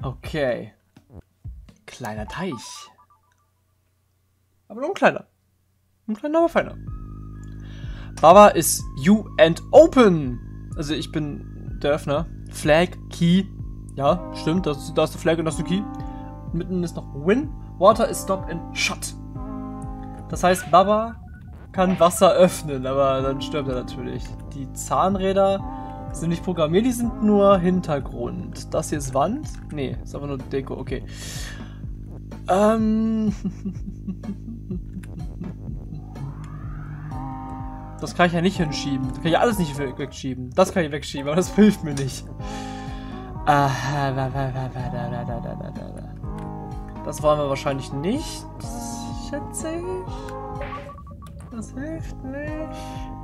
Okay. Kleiner Teich. Aber nur ein kleiner. Ein kleiner, aber feiner. Baba ist you and open. Also ich bin der Öffner. Flag, Key. Ja, stimmt. Da ist eine Flag und da ist eine Key. Mitten ist noch Win. Water ist stop and shut. Das heißt, Baba kann Wasser öffnen, aber dann stirbt er natürlich. Die Zahnräder sind nicht programmiert, die sind nur Hintergrund. Das hier ist Wand? Nee, ist aber nur Deko, okay. Das kann ich ja nicht hinschieben. Das kann ich ja alles nicht wegschieben. Das kann ich wegschieben, aber das hilft mir nicht. Das wollen wir wahrscheinlich nicht, schätze ich. Das hilft nicht.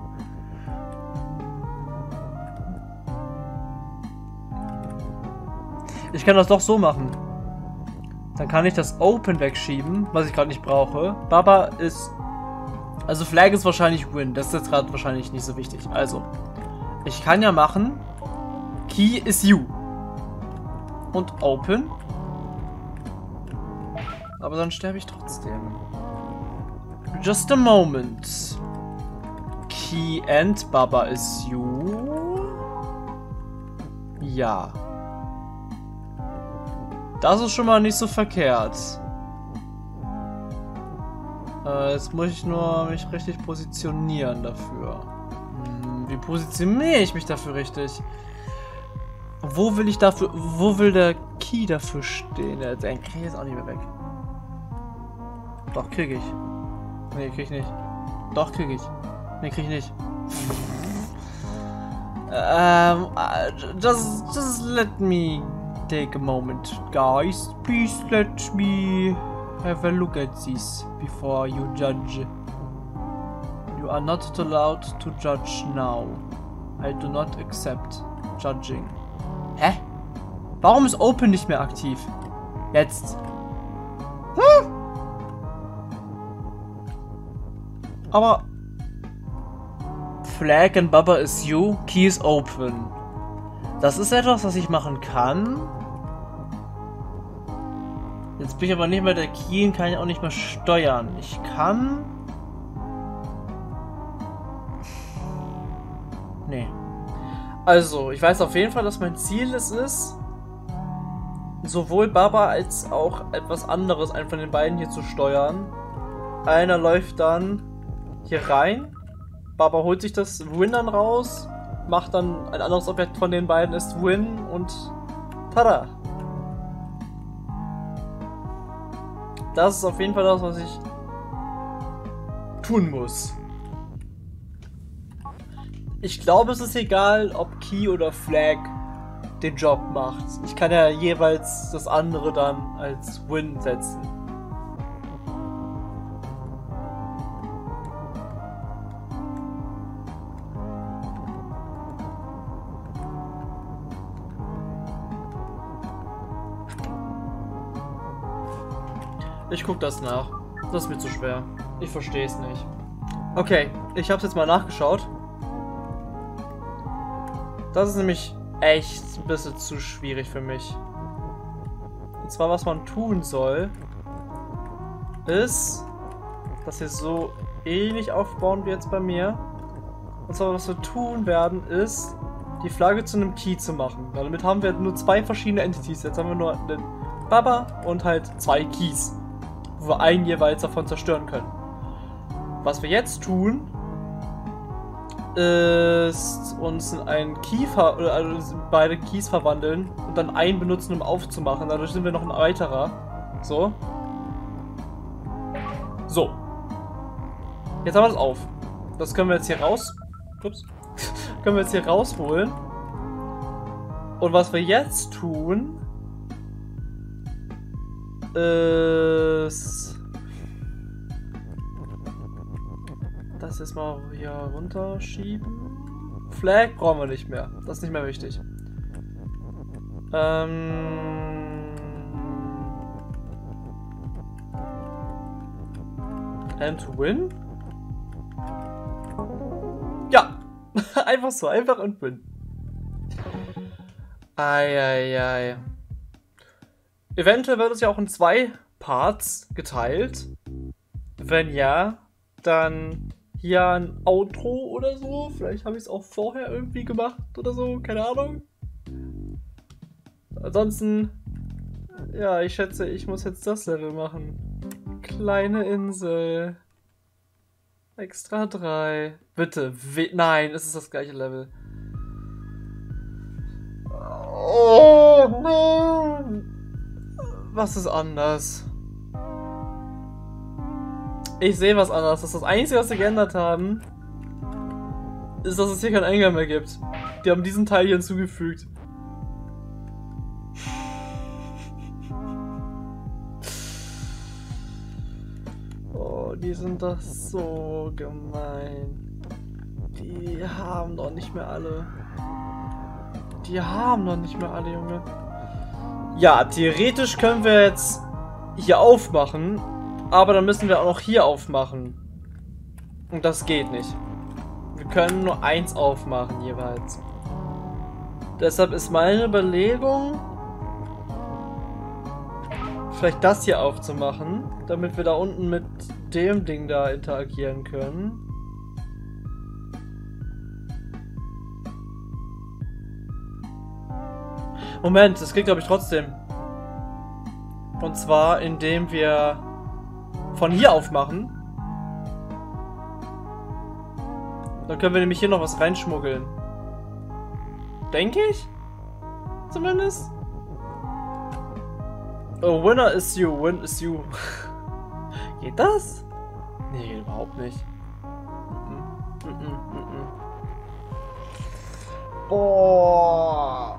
Ich kann das doch so machen. Dann kann ich das Open wegschieben, was ich gerade nicht brauche. Baba ist... Also Flag ist wahrscheinlich Win. Das ist jetzt gerade wahrscheinlich nicht so wichtig. Also, ich kann ja machen... Key is you. Und Open. Aber dann sterbe ich trotzdem. Just a moment. Key and Baba is you. Ja. Das ist schon mal nicht so verkehrt. Jetzt muss ich nur mich richtig positionieren dafür. Wie positioniere ich mich dafür richtig? Wo will ich dafür... Wo will der Key dafür stehen? Den kriege ich jetzt auch nicht mehr weg. Doch, kriege ich. Nee, krieg ich nicht. Doch, krieg ich. Nee, krieg ich nicht. Just let me take a moment, guys. Please let me have a look at this before you judge. You are not allowed to judge now. I do not accept judging. Hä? Warum ist Open nicht mehr aktiv? Jetzt. Aber Flag and Baba is you, Key is open. Das ist etwas, was ich machen kann. Jetzt bin ich aber nicht mehr der Key und kann ich auch nicht mehr steuern. Ich kann... Nee. Also, ich weiß auf jeden Fall, dass mein Ziel es ist, sowohl Baba als auch etwas anderes, einen von den beiden hier zu steuern. Einer läuft dann hier rein. Baba holt sich das Win dann raus, macht dann ein anderes Objekt von den beiden, ist Win und tada! Das ist auf jeden Fall das, was ich tun muss. Ich glaube, es ist egal, ob Key oder Flag den Job macht. Ich kann ja jeweils das andere dann als Win setzen. Ich guck das nach. Das ist mir zu schwer. Ich verstehe es nicht. Okay, ich habe es jetzt mal nachgeschaut. Das ist nämlich echt ein bisschen zu schwierig für mich. Und zwar, was man tun soll, ist, dass wir so ähnlich aufbauen wie jetzt bei mir. Und zwar, was wir tun werden, ist, die Flagge zu einem Key zu machen. Damit haben wir nur zwei verschiedene Entities. Jetzt haben wir nur einen Baba und halt zwei Keys, wo wir einen jeweils davon zerstören können. Was wir jetzt tun, ist uns in einen Key also beide Keys verwandeln und dann einen benutzen, um aufzumachen. Dadurch sind wir noch ein weiterer. So. So. Jetzt haben wir das auf. Das können wir jetzt hier raus. Ups. Können wir jetzt hier rausholen. Und was wir jetzt tun, ist das jetzt mal hier runterschieben. Flag brauchen wir nicht mehr. Das ist nicht mehr wichtig. And win? Ja. Einfach so. Einfach und win. Eieiei. Eventuell wird es ja auch in 2 Parts geteilt. Wenn ja, dann hier ein Outro oder so. Vielleicht habe ich es auch vorher irgendwie gemacht oder so. Keine Ahnung. Ansonsten, ja, ich schätze, ich muss jetzt das Level machen. Kleine Insel. Extra 3. Bitte. Nein, es ist das gleiche Level. Oh nein. Was ist anders? Ich sehe was anders. Das ist das Einzige, was sie geändert haben, ist, dass es hier keinen Eingang mehr gibt. Die haben diesen Teil hier hinzugefügt. Oh, die sind doch so gemein. Die haben doch nicht mehr alle. Junge. Ja, theoretisch können wir jetzt hier aufmachen, aber dann müssen wir auch noch hier aufmachen. Und das geht nicht. Wir können nur 1 aufmachen jeweils. Deshalb ist meine Überlegung, vielleicht das hier aufzumachen, damit wir da unten mit dem Ding da interagieren können. Moment, das geht glaube ich trotzdem. Und zwar indem wir von hier aufmachen. Dann können wir nämlich hier noch was reinschmuggeln. Denke ich? Zumindest. Oh, winner is you, win is you. Geht das? Nee, geht überhaupt nicht. Boah.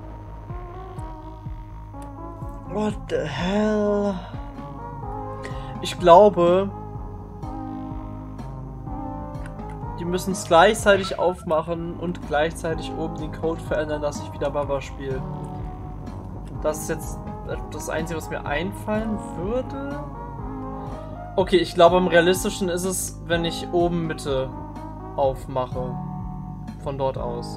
What the hell? Ich glaube, die müssen es gleichzeitig aufmachen und gleichzeitig oben den Code verändern, dass ich wieder Baba spiele. Das ist jetzt das Einzige, was mir einfallen würde. Okay, ich glaube, am realistischen ist es, wenn ich oben Mitte aufmache. Von dort aus.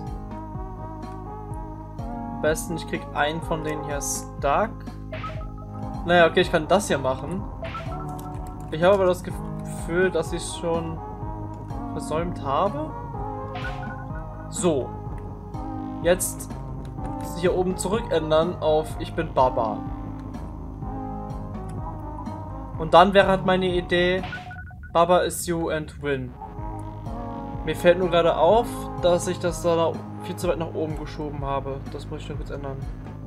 Am besten, ich krieg einen von denen hier stuck. Naja, okay, ich kann das hier machen. Ich habe aber das Gefühl, dass ich es schon versäumt habe. So. Jetzt hier oben zurück ändern auf Ich bin Baba. Und dann wäre halt meine Idee, Baba is you and win. Mir fällt nur gerade auf, dass ich das da viel zu weit nach oben geschoben habe. Das muss ich nur kurz ändern.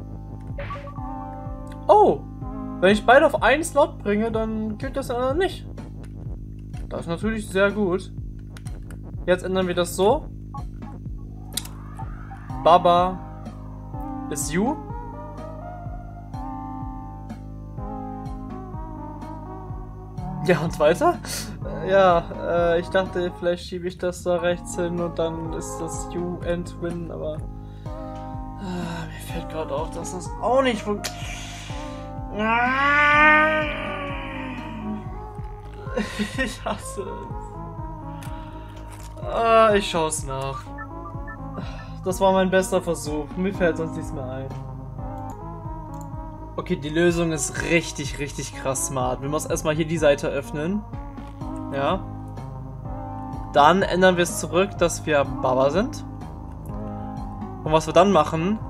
Oh! Wenn ich beide auf einen Slot bringe, dann gilt das andere nicht. Das ist natürlich sehr gut. Jetzt ändern wir das so. Baba is you. Ja, und weiter? Ja, ich dachte, vielleicht schiebe ich das da rechts hin und dann ist das you and win, aber mir fällt gerade auf, dass das auch nicht funktioniert. Ich hasse es. Ich schaue es nach. Das war mein bester Versuch. Mir fällt sonst nichts mehr ein. Okay, die Lösung ist richtig, richtig krass smart. Wir müssen erstmal hier die Seite öffnen. Ja. Dann ändern wir es zurück, dass wir Baba sind. Und was wir dann machen...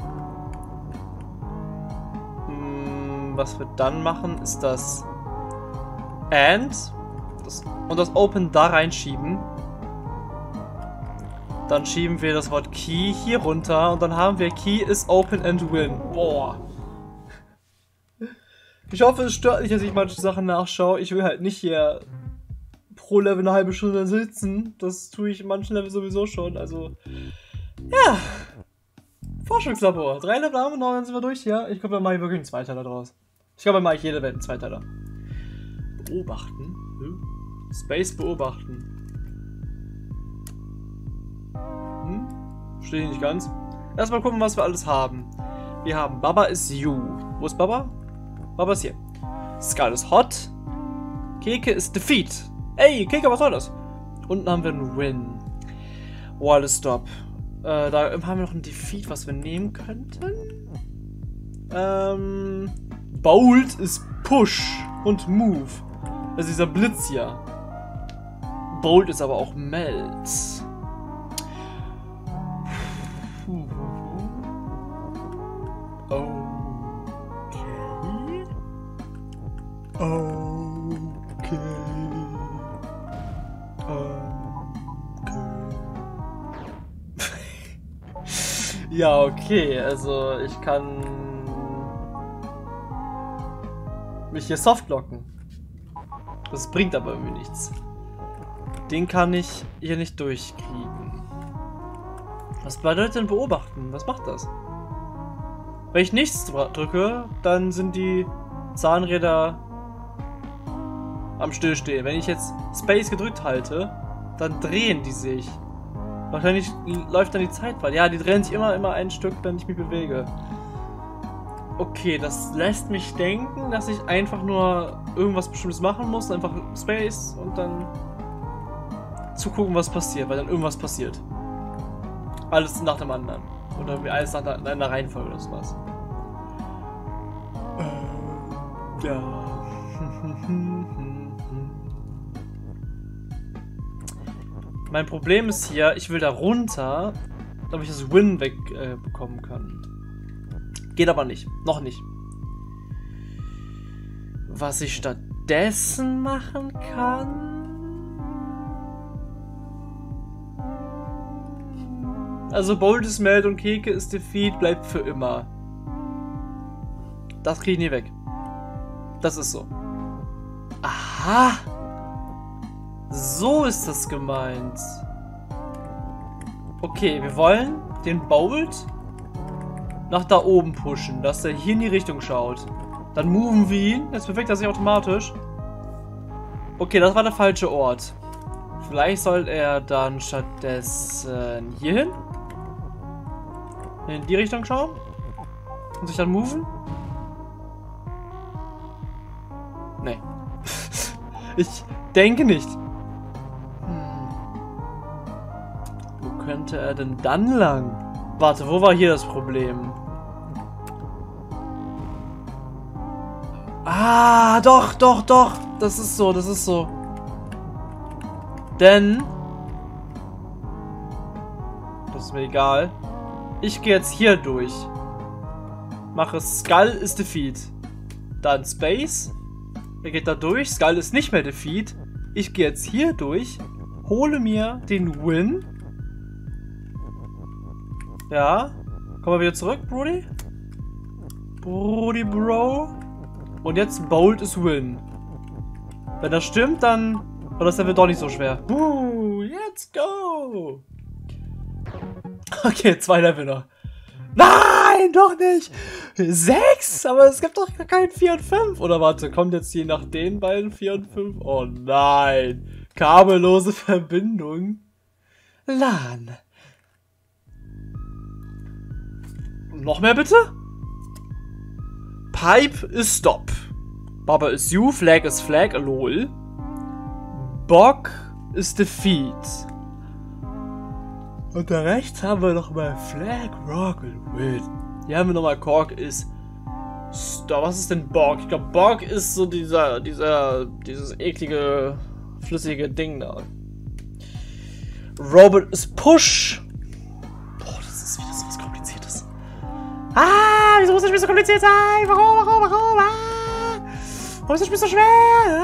Was wir dann machen, ist das and und das Open da reinschieben. Dann schieben wir das Wort Key hier runter und dann haben wir Key is open and win. Boah. Ich hoffe, es stört nicht, dass ich manche Sachen nachschaue. Ich will halt nicht hier pro Level eine halbe Stunde sitzen. Das tue ich in manchen Level sowieso schon. Also, ja. Forschungslabor. 3 Level haben wir noch, dann sind wir durch hier. Ich glaube, dann mache ich wirklich einen Zweiteiler draus. Ich glaube, dann mache ich jede Welt einen Zweiteiler. Beobachten? Space beobachten. Verstehe ich nicht ganz. Erstmal gucken, was wir alles haben. Wir haben Baba is you. Wo ist Baba? Baba ist hier. Skull ist hot. Keke ist defeat. Ey, Keke, was soll das? Unten haben wir einen Win. Wall is stop. Da haben wir noch ein Defeat, was wir nehmen könnten. Bolt ist Push und Move. Das ist dieser Blitz hier. Bolt ist aber auch Melt. Okay. Ja, okay. Also ich kann mich hier softlocken. Das bringt aber irgendwie nichts. Den kann ich hier nicht durchkriegen. Was bedeutet denn beobachten? Was macht das? Wenn ich nichts drücke, dann sind die Zahnräder am Stillstehen. Wenn ich jetzt Space gedrückt halte, dann drehen die sich. Wahrscheinlich läuft dann die Zeit weiter. Ja, die drehen sich immer ein Stück, wenn ich mich bewege. Okay, das lässt mich denken, dass ich einfach nur irgendwas Bestimmtes machen muss. Einfach Space und dann zugucken, was passiert. Weil dann irgendwas passiert. Alles nach dem anderen. Oder irgendwie alles nach einer Reihenfolge oder sowas. Ja. Mein Problem ist hier, ich will da runter, damit ich das Win wegbekommen kann. Geht aber nicht. Noch nicht. Was ich stattdessen machen kann? Also Bolt ist Melt und Keke ist Defeat, bleibt für immer. Das kriege ich nie weg. Das ist so. Aha! So ist das gemeint. Okay, wir wollen den Bolt nach da oben pushen, dass er hier in die Richtung schaut. Dann moven wir ihn. Jetzt bewegt er sich automatisch. Okay, das war der falsche Ort. Vielleicht sollte er dann stattdessen hier hin. In die Richtung schauen. Und sich dann moven. Nee. Ich denke nicht. Wo könnte er denn dann lang? Warte, wo war hier das Problem? Ah, doch. Das ist so. Denn... Das ist mir egal. Ich gehe jetzt hier durch. Mache Skull ist Defeat. Dann Space. Er geht da durch. Skull ist nicht mehr Defeat. Ich gehe jetzt hier durch. Hole mir den Win. Ja. Kommen wir wieder zurück, Brody? Bro. Und jetzt Bolt ist Win. Wenn das stimmt, dann... Oder das wird doch nicht so schwer. Let's go! Okay, 2 Level noch. Nein, doch nicht! 6? Aber es gibt doch keinen 4 und 5. Oder warte, kommt jetzt hier nach den beiden 4 und 5? Oh nein! Kabellose Verbindung. LAN. Noch mehr bitte? Pipe ist Stop. Baba ist You, Flag ist Flag, lol. Bog ist Defeat. Und da rechts haben wir nochmal Flag, Rock und Win. Hier haben wir nochmal Kork ist Stop. Was ist denn Bog? Ich glaube, Bog ist so dieses eklige, flüssige Ding da. Robot ist Push. Boah, das ist wieder so was Kompliziertes. Ah, wieso muss das Spiel so kompliziert sein? Warum? Ah, warum ist das Spiel so schwer?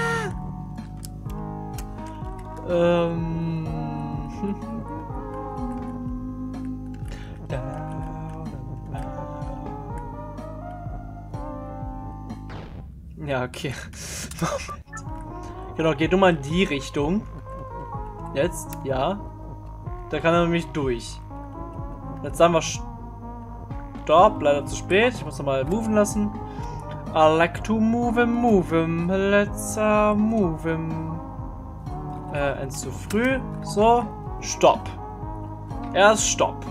Ja, okay. Moment. Genau, geht nur mal in die Richtung. Jetzt, ja. Da kann er nämlich durch. Jetzt sagen wir Stopp, leider zu spät. Ich muss nochmal moven lassen. I like to move him. Let's move him. Eins zu früh. So, Stopp. Erst Stopp.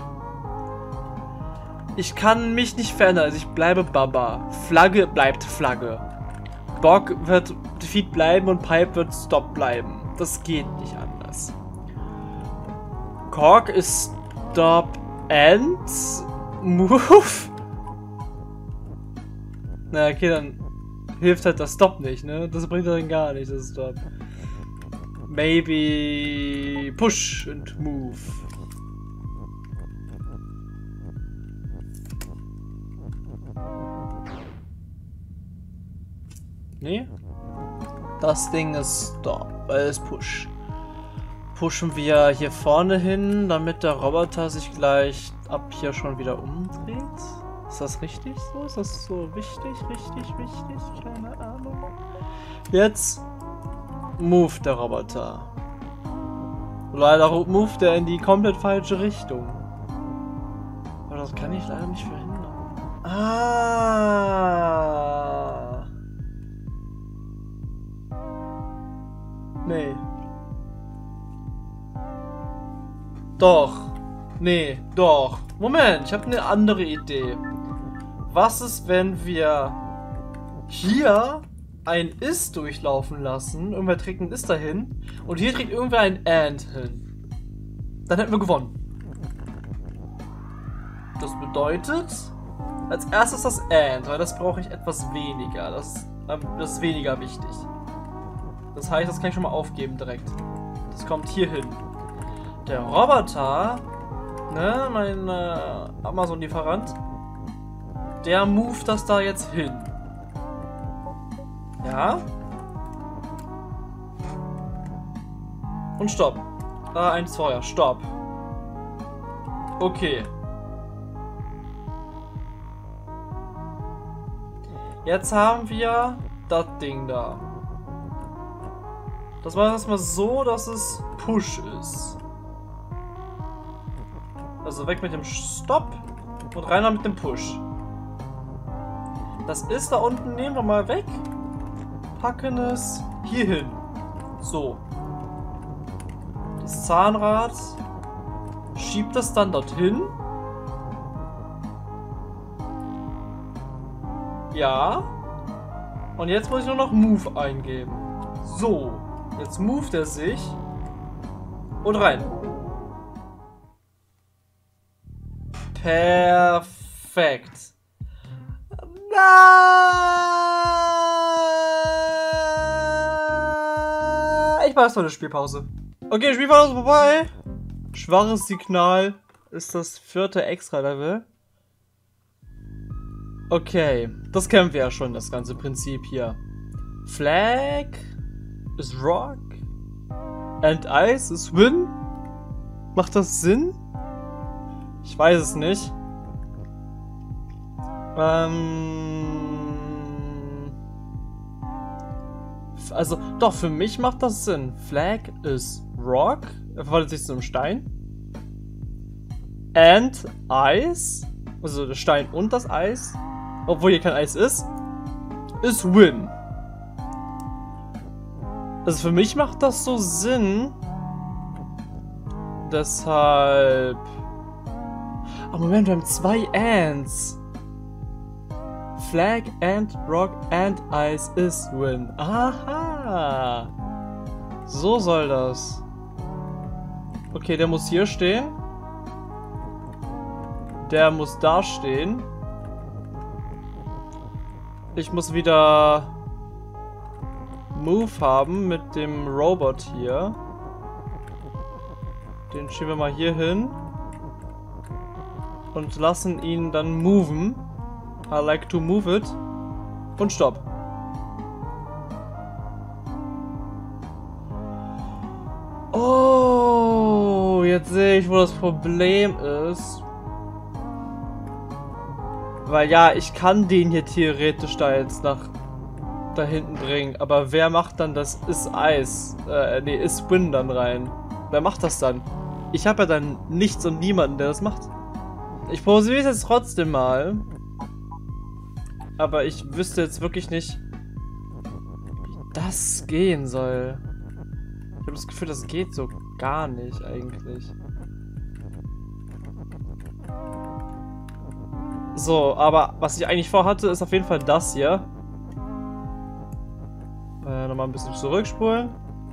Ich kann mich nicht verändern, also ich bleibe Baba. Flagge bleibt Flagge. Bog wird Defeat bleiben und Pipe wird Stop bleiben. Das geht nicht anders. Kork ist Stop and Move. Na, okay, dann hilft halt das Stop nicht, ne? Das bringt dann gar nicht, das Stop. Maybe push and move. Nee? Das Ding ist Stop, weil es push. Pushen wir hier vorne hin, damit der Roboter sich gleich ab hier schon wieder umdreht? Ist das richtig so? Ist das so wichtig? Richtig wichtig? Keine Ahnung. Jetzt move der Roboter. Leider move der in die komplett falsche Richtung. Aber das kann ich leider nicht verhindern. Ah. Nee. Doch. Nee, doch. Moment, ich habe eine andere Idee. Was ist, wenn wir hier ein Ist durchlaufen lassen? Irgendwer trägt ein Ist dahin. Und hier trägt irgendwer ein And hin. Dann hätten wir gewonnen. Das bedeutet, als erstes das And, weil das brauche ich etwas weniger. Das ist weniger wichtig. Das heißt, das kann ich schon mal aufgeben direkt. Das kommt hier hin. Der Roboter, ne, mein Amazon-Lieferant, der moved das da jetzt hin. Ja. Und stopp. 1, 2, ja, stopp. Okay. Jetzt haben wir das Ding da. Das war erstmal so, dass es Push ist. Also weg mit dem Stopp und rein mit dem Push. Das ist da unten, nehmen wir mal weg. Packen es hier hin. So. Das Zahnrad schiebt es dann dorthin. Ja. Und jetzt muss ich nur noch Move eingeben. So. Jetzt moved er sich. Und rein. Perfekt. Ich mache jetzt noch eine Spielpause. Okay, Spielpause vorbei. Schwaches Signal ist das 4. Extra-Level. Okay, das kennen wir ja schon, das ganze Prinzip hier. Flag ist Rock and Ice ist Win. Macht das Sinn? Ich weiß es nicht. Also, doch, für mich macht das Sinn. Flag ist Rock. Er verwandelt sich zu einem Stein. And Ice, also der Stein und das Eis, obwohl hier kein Eis ist Win. Also für mich macht das so Sinn. Deshalb... Oh Moment, wir haben 2 Ands. Flag and Rock and Ice is Win. Aha. So soll das. Okay, der muss hier stehen. Der muss da stehen. Ich muss wieder Move haben mit dem Robot hier. Den schieben wir mal hier hin. Und lassen ihn dann moven. I like to move it. Und stopp. Oh, jetzt sehe ich, wo das Problem ist. Weil ja, ich kann den hier theoretisch da jetzt nach da hinten bringen. Aber wer macht dann das Is-Eis? Nee, Is-Win dann rein? Wer macht das dann? Ich habe ja dann nichts und niemanden, der das macht. Ich probiere es jetzt trotzdem mal. Aber ich wüsste jetzt wirklich nicht, wie das gehen soll. Ich habe das Gefühl, das geht so gar nicht eigentlich. So, aber was ich eigentlich vorhatte, ist auf jeden Fall das hier. Nochmal ein bisschen zurückspulen.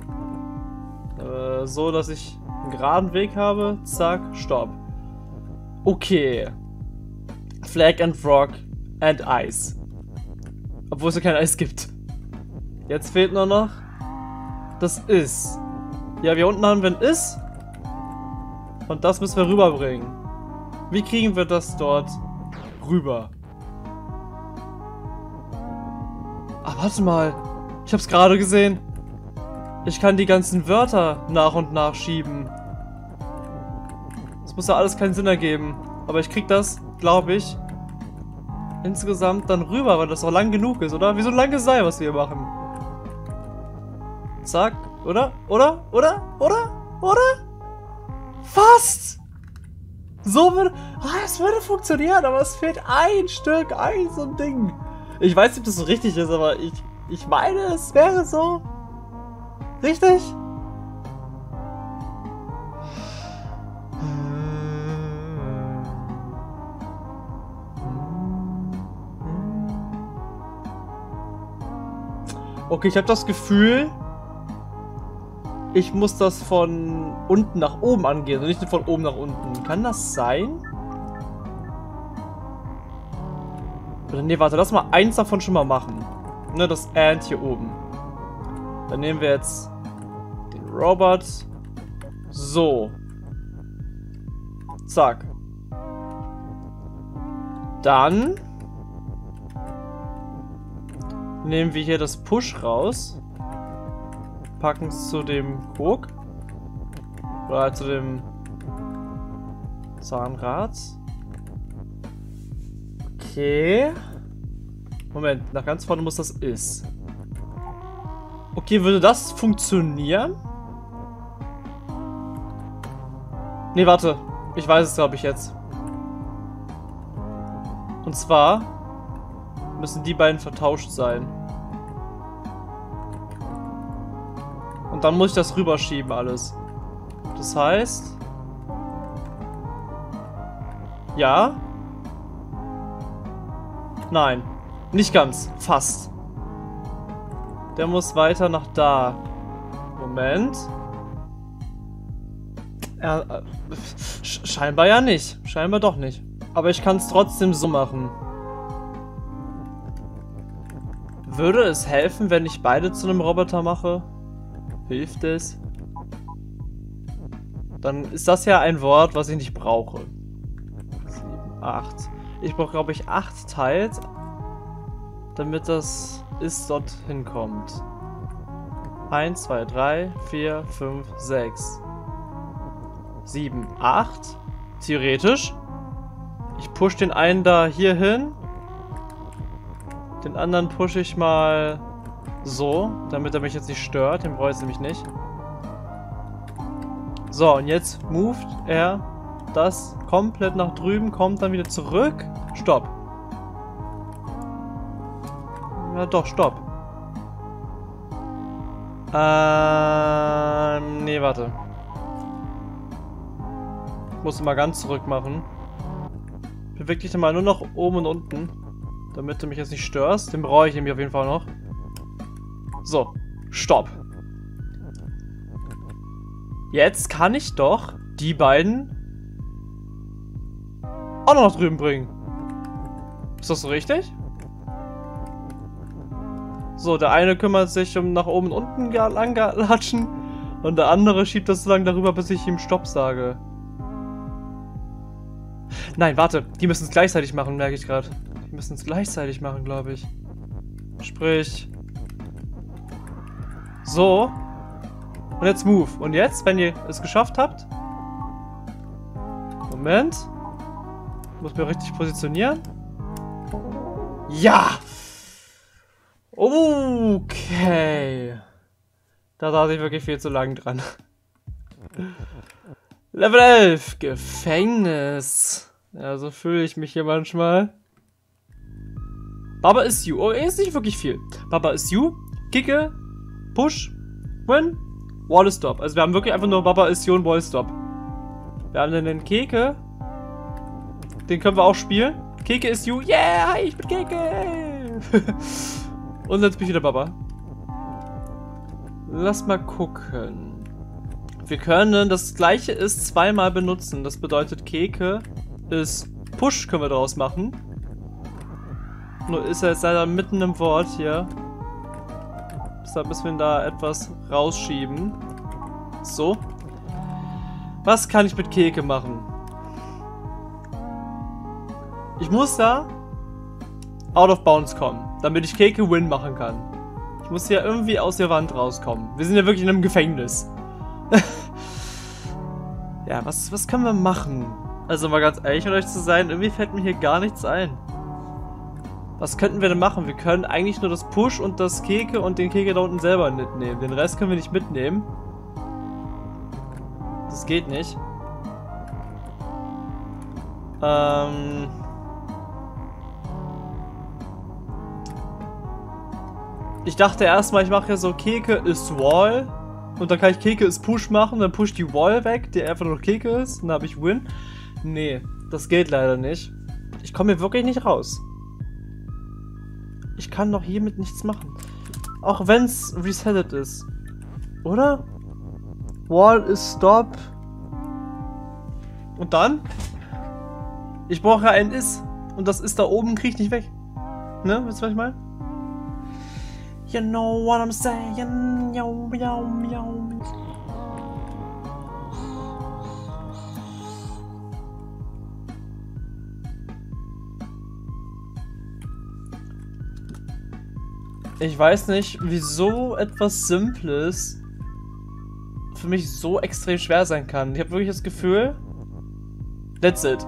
So, dass ich einen geraden Weg habe. Zack, stopp. Okay. Flag and Rock and Ice. Obwohl es ja kein Eis gibt. Jetzt fehlt nur noch das Is. Ja, wir unten haben wir ein Is. Und das müssen wir rüberbringen. Wie kriegen wir das dort rüber? Ah, warte mal. Ich hab's gerade gesehen. Ich kann die ganzen Wörter nach und nach schieben. Das muss ja alles keinen Sinn ergeben. Aber ich krieg das, glaube ich, insgesamt dann rüber, weil das auch lang genug ist, oder? Wie so ein langes Seil, was wir hier machen. Zack. Oder? Oder? Fast! So würde... es würde funktionieren, aber es fehlt ein Stück, so ein Ding. Ich weiß nicht, ob das so richtig ist, aber ich meine, es wäre so... Richtig? Okay, ich habe das Gefühl, ich muss das von unten nach oben angehen und nicht von oben nach unten. Kann das sein? Oder nee, warte, lass mal eins davon schon mal machen. Ne, das And hier oben. Dann nehmen wir jetzt den Robot. So. Zack. Dann nehmen wir hier das Push raus. Packen es zu dem Krog. Oder zu dem Zahnrad. Okay. Moment, nach ganz vorne muss das Is. Okay, würde das funktionieren? Nee, warte. Ich weiß es, glaube ich, jetzt. Und zwar müssen die beiden vertauscht sein. Und dann muss ich das rüberschieben alles. Das heißt... Ja? Nein. Nicht ganz. Fast. Der muss weiter nach da. Moment. Scheinbar ja nicht. Scheinbar doch nicht. Aber ich kann es trotzdem so machen. Würde es helfen, wenn ich beide zu einem Roboter mache? Hilft es? Dann ist das ja ein Wort, was ich nicht brauche. 7, 8. Ich brauche, glaube ich, 8 Teils, damit das Is dort hinkommt. 1, 2, 3, 4, 5, 6, 7, 8. Theoretisch. Ich push den einen da hier hin. Den anderen pushe ich mal so, damit er mich jetzt nicht stört. Den brauche ich nämlich nicht. So, und jetzt moved er das komplett nach drüben, kommt dann wieder zurück. Stopp. Ja doch, stopp. Nee, warte. Ich muss mal ganz zurück machen. Beweg dich mal nur noch oben und unten, damit du mich jetzt nicht störst. Den brauche ich nämlich auf jeden Fall noch. So, stopp. Jetzt kann ich doch die beiden auch noch nach drüben bringen. Ist das so richtig? So, der eine kümmert sich um nach oben und unten langlatschen und der andere schiebt das so lange darüber, bis ich ihm Stopp sage. Nein, warte, die müssen es gleichzeitig machen, merke ich gerade. Die müssen es gleichzeitig machen, glaube ich. Sprich. So. Und jetzt move. Und jetzt, wenn ihr es geschafft habt. Moment. Muss mir richtig positionieren. Ja! Okay. Da saß ich wirklich viel zu lang dran. Level 11. Gefängnis. Ja, so fühle ich mich hier manchmal. Baba is you. Oh, ist nicht wirklich viel. Baba is you. Kicke. Push. Win. Wall stop. Also wir haben wirklich einfach nur Baba is you und Wall stop. Wir haben dann den Keke. Den können wir auch spielen. Keke is you. Yeah, ich bin Keke. Und jetzt bin ich wieder Baba. Lass mal gucken. Wir können das gleiche ist zweimal benutzen. Das bedeutet Keke ist Push können wir daraus machen. Nur ist er jetzt leider mitten im Wort hier. Deshalb müssen wir ihn da etwas rausschieben. So. Was kann ich mit Keke machen? Ich muss da out of bounds kommen, damit ich Keke Win machen kann. Ich muss hier irgendwie aus der Wand rauskommen. Wir sind ja wirklich in einem Gefängnis. Ja, was können wir machen? Also mal ganz ehrlich mit euch zu sein, irgendwie fällt mir hier gar nichts ein. Was könnten wir denn machen? Wir können eigentlich nur das Push und das Keke und den Keke da unten selber mitnehmen. Den Rest können wir nicht mitnehmen. Das geht nicht. Ich dachte erstmal, ich mache ja so Keke ist Wall. Und dann kann ich Keke ist Push machen. Dann push die Wall weg, die einfach nur Keke ist. Und dann habe ich Win. Nee, das geht leider nicht. Ich komme hier wirklich nicht raus. Ich kann doch hiermit nichts machen. Auch wenn es resettet ist. Oder? Wall ist Stop. Und dann? Ich brauche ein Is. Und das Is da oben kriege ich nicht weg. Ne? Wisst ihr, was ich meine? You know what I'm saying? Yo, yo, yo. Ich weiß nicht, wieso etwas Simples für mich so extrem schwer sein kann. Ich habe wirklich das Gefühl, that's it.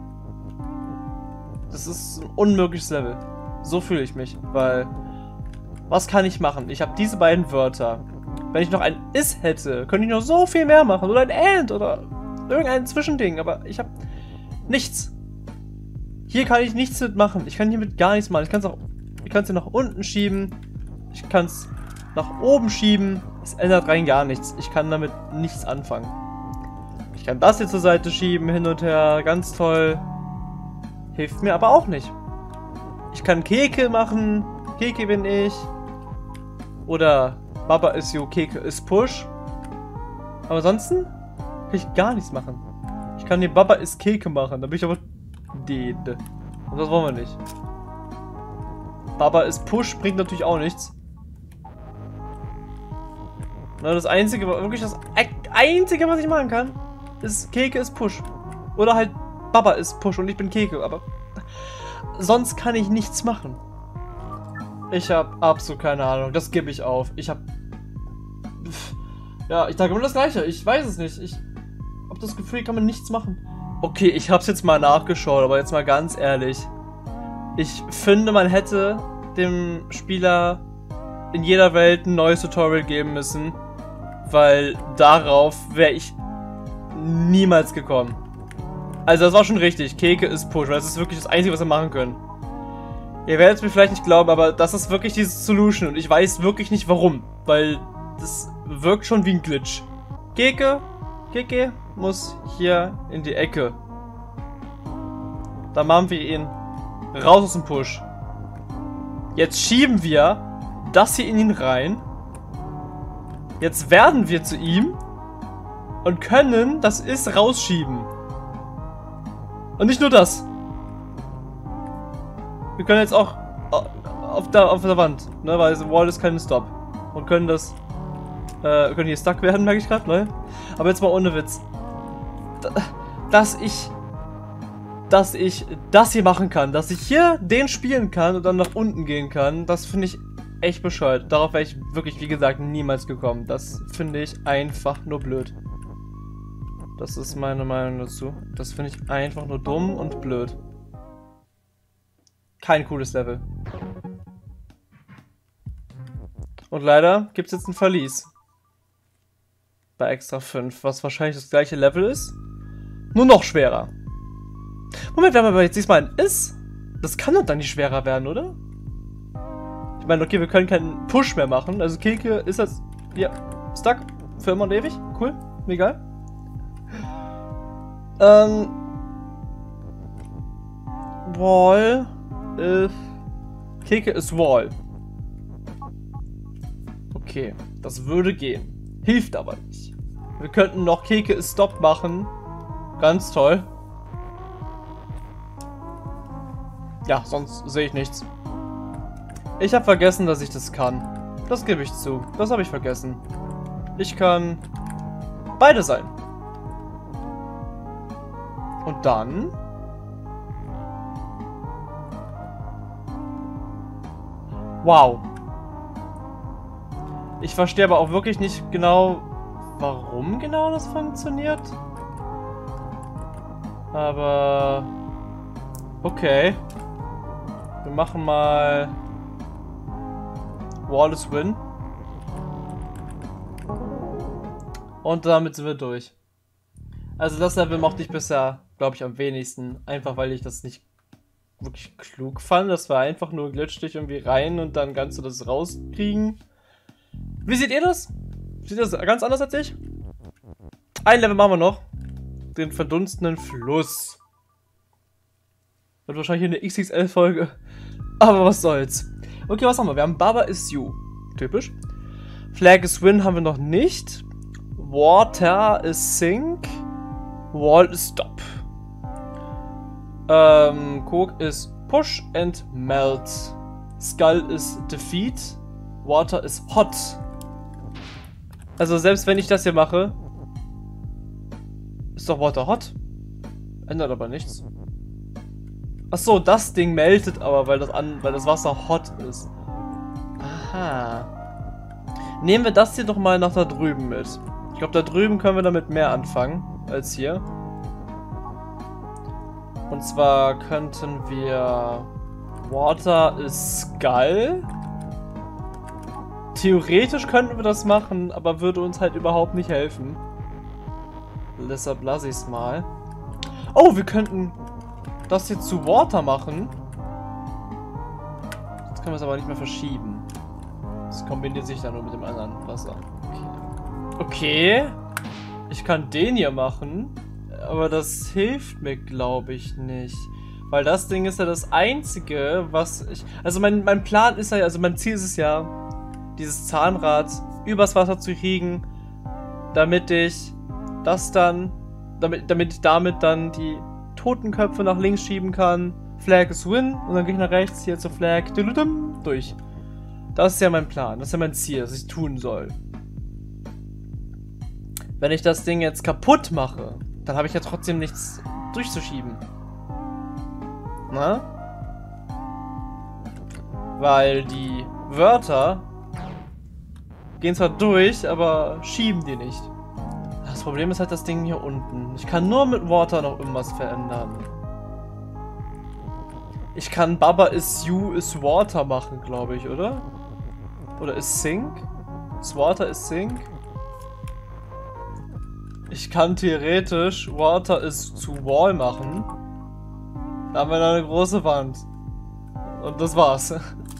Das ist ein unmögliches Level. So fühle ich mich, weil was kann ich machen? Ich habe diese beiden Wörter. Wenn ich noch ein Is hätte, könnte ich noch so viel mehr machen. Oder ein And oder irgendein Zwischending. Aber ich habe nichts. Hier kann ich nichts mitmachen. Ich kann hiermit gar nichts machen. Ich kann es hier nach unten schieben. Ich kann es nach oben schieben. Es ändert rein gar nichts. Ich kann damit nichts anfangen. Ich kann das hier zur Seite schieben, hin und her. Ganz toll. Hilft mir aber auch nicht. Ich kann Keke machen. Keke bin ich. Oder Baba ist you, Keke ist Push. Aber ansonsten kann ich gar nichts machen. Ich kann hier Baba ist Keke machen. Da bin ich aber dead. Und das wollen wir nicht. Baba ist Push bringt natürlich auch nichts. Na, das Einzige, wirklich das Einzige, was ich machen kann, ist Keke ist Push. Oder halt Baba ist Push und ich bin Keke. Aber sonst kann ich nichts machen. Ich habe absolut keine Ahnung. Das gebe ich auf. Ich habe... Ja, ich sage immer das Gleiche. Ich weiß es nicht. Ich habe das Gefühl, kann man nichts machen. Okay, ich habe es jetzt mal nachgeschaut, aber jetzt mal ganz ehrlich. Ich finde, man hätte dem Spieler in jeder Welt ein neues Tutorial geben müssen, weil darauf wäre ich niemals gekommen. Also das war schon richtig. Keke ist Push, weil das ist wirklich das Einzige, was wir machen können. Ihr werdet es mir vielleicht nicht glauben, aber das ist wirklich diese Solution und ich weiß wirklich nicht warum, weil das wirkt schon wie ein Glitch. Keke muss hier in die Ecke. Da machen wir ihn raus aus dem Push. Jetzt schieben wir das hier in ihn rein. Jetzt werden wir zu ihm und können das Is rausschieben. Und nicht nur das. Wir können jetzt auch auf der Wand, ne, weil Wall ist kein Stop. Und können das, können hier stuck werden, merke ich gerade, ne? Aber jetzt mal ohne Witz. Dass ich das hier machen kann, dass ich hier den spielen kann und dann nach unten gehen kann, das finde ich echt bescheuert. Darauf wäre ich wirklich, wie gesagt, niemals gekommen. Das finde ich einfach nur blöd. Das ist meine Meinung dazu. Das finde ich einfach nur dumm und blöd. Kein cooles Level. Und leider gibt es jetzt ein Verlies. Bei Extra 5, was wahrscheinlich das gleiche Level ist. Nur noch schwerer. Moment, wenn man aber jetzt diesmal ein Is, das kann doch dann nicht schwerer werden, oder? Ich meine, okay, wir können keinen Push mehr machen. Also Keke ist jetzt hier stuck für immer und ewig. Cool, mir egal. Wall ist... Keke ist Wall. Okay, das würde gehen. Hilft aber nicht. Wir könnten noch Keke ist Stop machen. Ganz toll. Ja, sonst sehe ich nichts. Ich habe vergessen, dass ich das kann. Das gebe ich zu. Das habe ich vergessen. Ich kann beide sein. Und dann... Wow. Ich verstehe aber auch wirklich nicht genau, warum genau das funktioniert. Aber... Okay. Wir machen mal... Wallace Win. Und damit sind wir durch. Also das Level mochte ich bisher, glaube ich, am wenigsten. Einfach weil ich das nicht wirklich klug fand. Das war einfach nur glitsch dich irgendwie rein und dann kannst du das rauskriegen. Wie seht ihr das? Seht ihr das ganz anders als ich? Ein Level machen wir noch. Den verdunstenden Fluss. Wird wahrscheinlich eine XXL-Folge. Aber was soll's. Okay, was haben wir? Wir haben Baba is You. Typisch. Flag is Win haben wir noch nicht. Water is Sink. Wall is Stop. Coke is Push and Melt. Skull is Defeat. Water is Hot. Also selbst wenn ich das hier mache, ist doch Water hot. Ändert aber nichts. Achso, das Ding meldet aber, weil das Wasser hot ist. Aha. Nehmen wir das hier doch mal nach da drüben mit. Ich glaube, da drüben können wir damit mehr anfangen als hier. Und zwar könnten wir... Water is Skull. Theoretisch könnten wir das machen, aber würde uns halt überhaupt nicht helfen. Deshalb lasse ich es mal. Oh, wir könnten das hier zu Water machen. Jetzt können wir es aber nicht mehr verschieben. Das kombiniert sich dann nur mit dem anderen Wasser. Okay. Ich kann den hier machen, aber das hilft mir, glaube ich, nicht. Weil das Ding ist ja das Einzige, was ich... Also mein Plan ist ja, also mein Ziel ist es ja, dieses Zahnrad übers Wasser zu kriegen, damit ich das dann, damit ich damit dann die Totenköpfe nach links schieben kann. Flag is Win und dann gehe ich nach rechts hier zur Flag durch. Das ist ja mein Plan, das ist ja mein Ziel, was ich tun soll. Wenn ich das Ding jetzt kaputt mache, dann habe ich ja trotzdem nichts durchzuschieben. Na? Weil die Wörter gehen zwar durch, aber schieben die nicht. Das Problem ist halt das Ding hier unten. Ich kann nur mit Water noch irgendwas verändern. Ich kann Baba is You is Water machen, glaube ich, oder? Oder is Sink? Is Water is Sink? Ich kann theoretisch Water is zu Wall machen. Da haben wir da eine große Wand. Und das war's.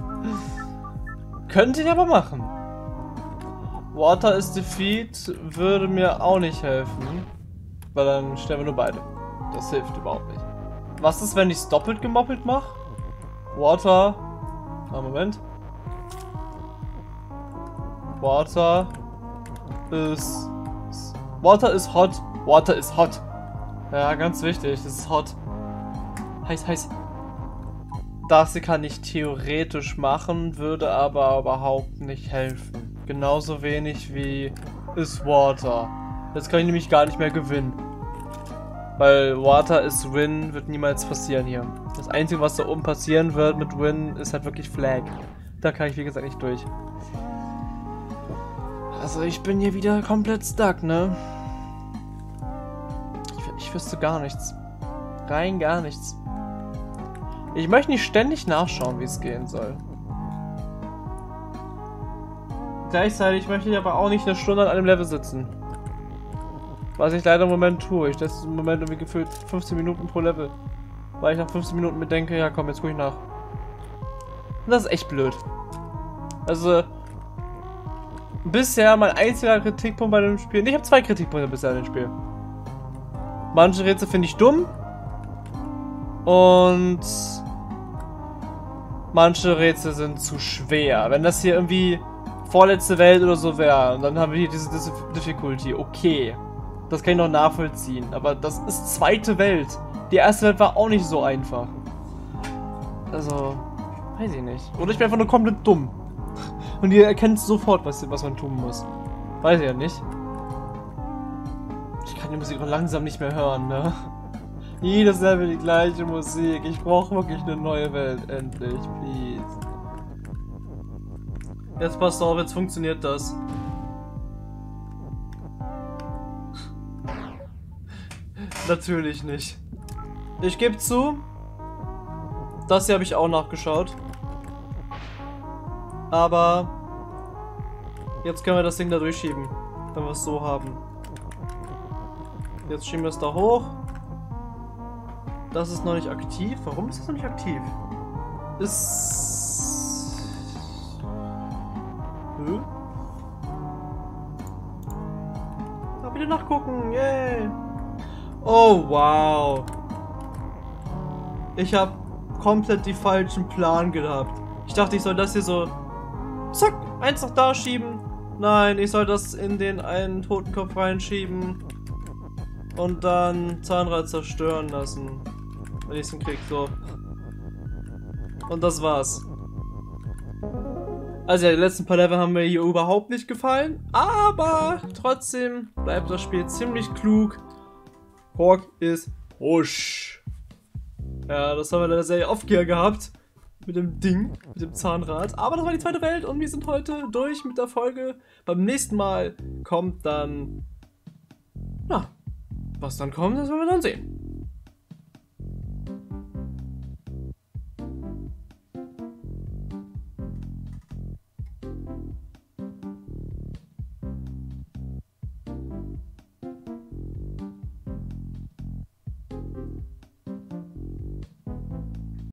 Könnte ich aber machen. Water is Defeat würde mir auch nicht helfen. Weil dann stellen wir nur beide. Das hilft überhaupt nicht. Was ist, wenn ich es doppelt gemoppelt mache? Water. Moment. Water is hot. Water is hot. Ja, ganz wichtig. Das ist hot. Heiß. Das hier kann ich theoretisch machen, würde aber überhaupt nicht helfen. Genauso wenig wie is Water. Jetzt kann ich nämlich gar nicht mehr gewinnen. Weil Water is Win wird niemals passieren hier. Das Einzige, was da oben passieren wird mit Win, ist halt wirklich Flag. Da kann ich wie gesagt nicht durch. Also ich bin hier wieder komplett stuck, ne? Ich wüsste gar nichts. Rein gar nichts. Ich möchte nicht ständig nachschauen, wie es gehen soll. Gleichzeitig möchte ich aber auch nicht eine Stunde an einem Level sitzen. Was ich leider im Moment tue. Ich lasse im Moment irgendwie gefühlt 15 Minuten pro Level. Weil ich nach 15 Minuten mir denke, ja komm, jetzt gucke ich nach. Und das ist echt blöd. Also, bisher mein einziger Kritikpunkt bei dem Spiel. Ich habe 2 Kritikpunkte bisher an dem Spiel. Manche Rätsel finde ich dumm. Und manche Rätsel sind zu schwer. Wenn das hier irgendwie vorletzte Welt oder so wäre, und dann haben wir hier diese Difficulty. Okay. Das kann ich noch nachvollziehen. Aber das ist zweite Welt. Die erste Welt war auch nicht so einfach. Also, Weiß ich nicht. Oder ich bin einfach nur komplett dumm. Und ihr erkennt sofort, was man tun muss. Weiß ich ja nicht. Ich kann die Musik auch langsam nicht mehr hören, ne? Jedes Level die gleiche Musik. Ich brauche wirklich eine neue Welt. Endlich, please. Jetzt passt auf, jetzt funktioniert das. Natürlich nicht. Ich gebe zu, das hier habe ich auch nachgeschaut. Aber jetzt können wir das Ding da durchschieben, wenn wir es so haben. Jetzt schieben wir es da hoch. Das ist noch nicht aktiv. Warum ist das noch nicht aktiv? Ist... Da bitte nachgucken. Yay. Oh, wow. Ich habe komplett die falschen Plan gehabt. Ich dachte, ich soll das hier so... Zack, eins noch da schieben. Nein, ich soll das in den einen Totenkopf reinschieben. Und dann Zahnrad zerstören lassen. Wenn ich es hinkriege, so. Und das war's. Also ja, die letzten paar Level haben mir hier überhaupt nicht gefallen. Aber trotzdem bleibt das Spiel ziemlich klug. Hawk ist husch. Ja, das haben wir leider sehr oft hier gehabt. Mit dem Ding, mit dem Zahnrad. Aber das war die zweite Welt und wir sind heute durch mit der Folge. Beim nächsten Mal kommt dann... Na, was dann kommt, das werden wir dann sehen.